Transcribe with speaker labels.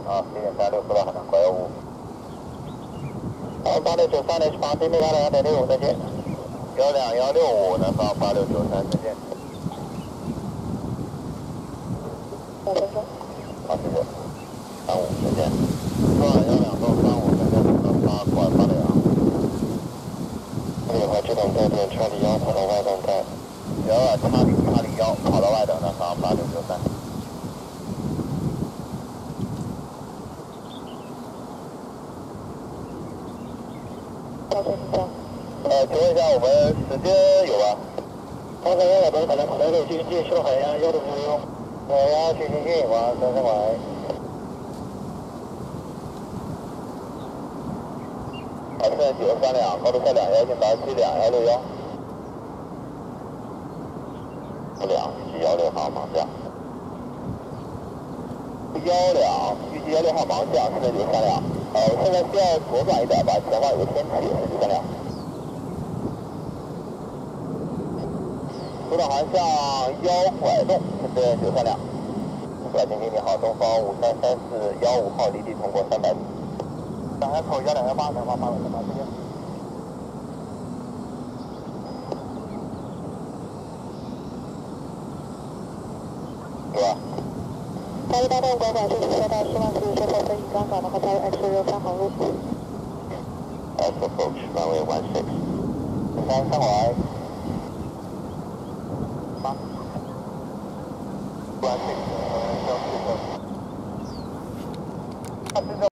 Speaker 1: 啊，7.36收到海南拐5。好，8693 H8 地面2.65再见。12165南方8693再见。
Speaker 2: 5分钟。
Speaker 1: 好，谢谢。35再见。12到35再见，南方862。这块制动在电查理1跑到外等待。查理1跑到外等南方8693。请问一下，我们时间有吗？刚才我们可能可以继续海压165，海压去往深圳来。好，现在93两，高度下2进87两161。2，预计16号盲降。12，预计16号盲降，现在93两。我现在需要左转一点吧，前方有个天气，93两。左转航向1拐动，这边93两。拐进你好，东方533415号离地通过300米。上海口1218，南方8538这边。对吧？
Speaker 2: 加入大动拐拐，这次车到10万4收获分以刚港，然后加入 X63航路。
Speaker 1: X approach runway 16。3过来。8。16。